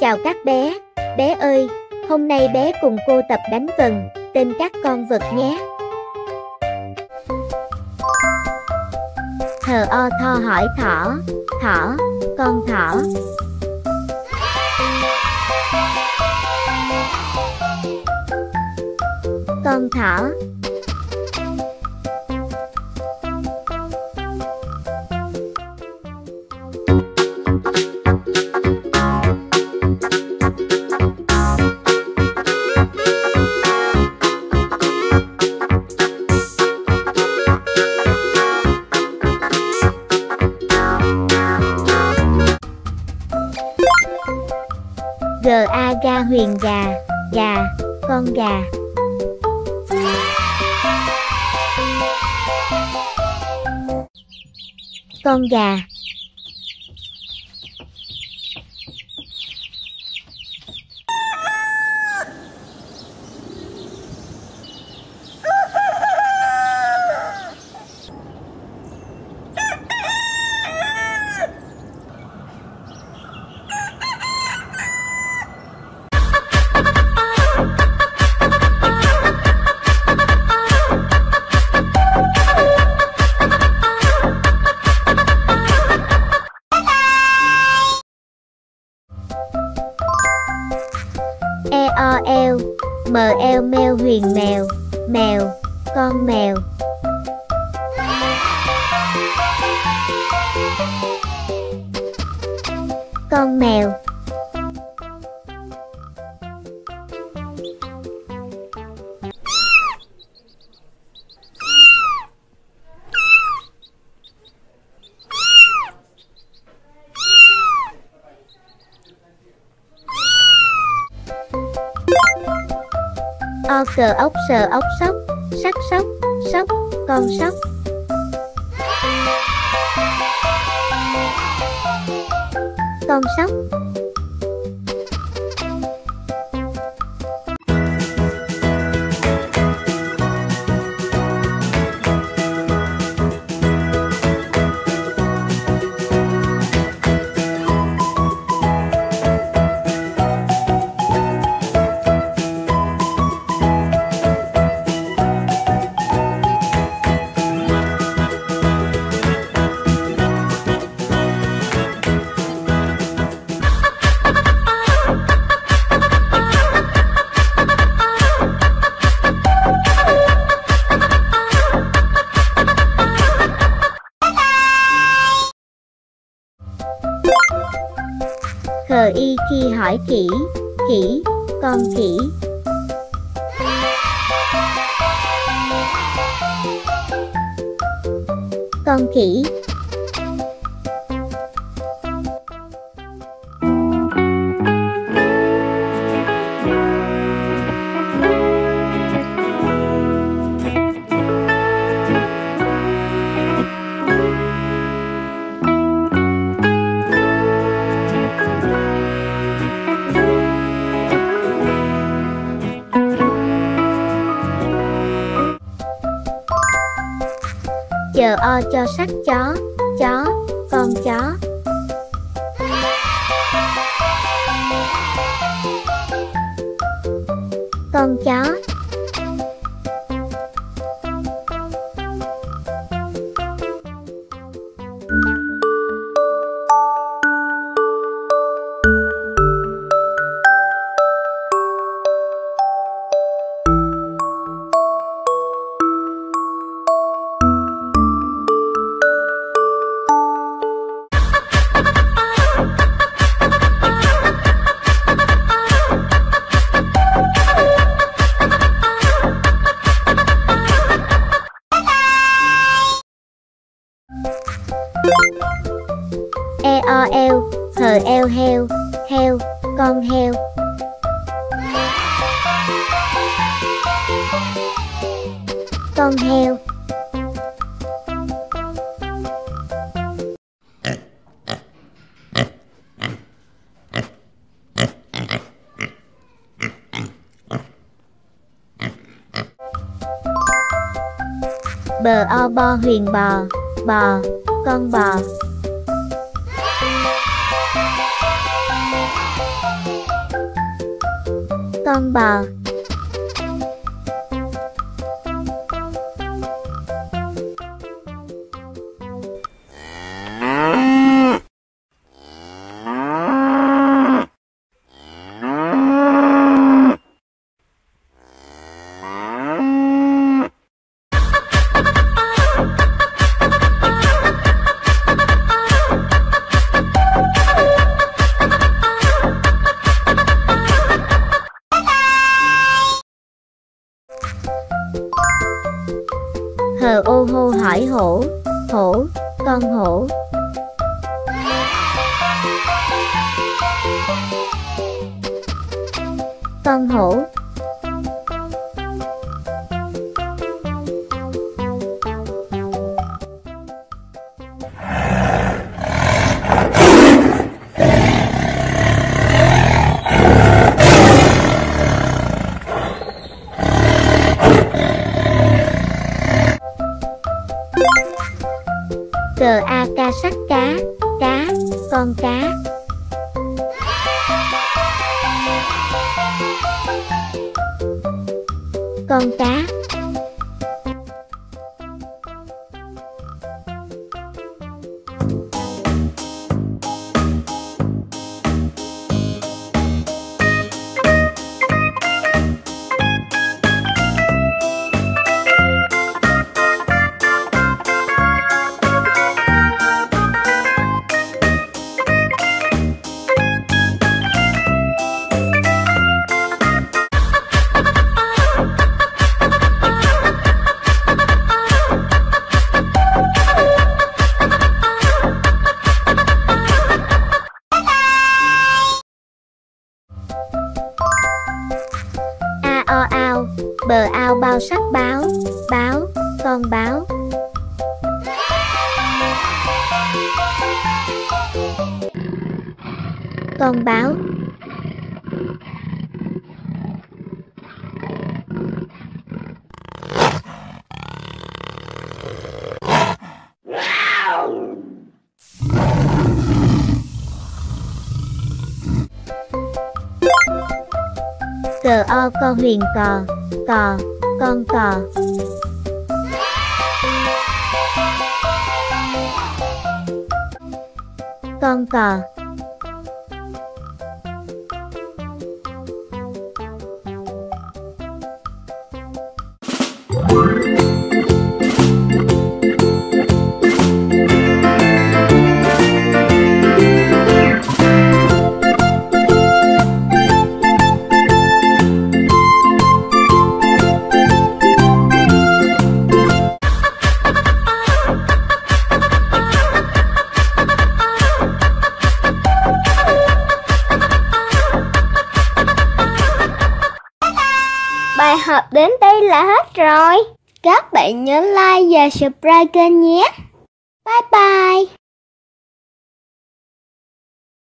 Chào các bé ơi, hôm nay bé cùng cô tập đánh vần tên các con vật nhé. Thờ o tho hỏi thỏ, con thỏ. Con thỏ. Ga huyền gà, con gà. Con gà. Eo, meo huyền mèo, con mèo. Con mèo. O cờ ốc sờ ốc sóc, sắc sóc, con sóc. Con sóc. Khờ y khi hỏi khỉ, con khỉ. Con khỉ. Chờ o cho sắc chó, con chó. Con chó. Eo, hờ eo heo, con heo. Con heo. Bờ o bo huyền bò, con bò. Con bò. Hờ ô hô hỏi hổ. Hổ. Con hổ. Con hổ. Cờ a ca sắt cá. Cá. Con cá. Con cá. O ao. Bờ ao bao sắc báo. Báo. Con báo. Con báo. Cờ o co huyền cò. Cò. Con cò. Con cò. Bài học đến đây là hết rồi. Các bạn nhớ like và subscribe kênh nhé. Bye bye.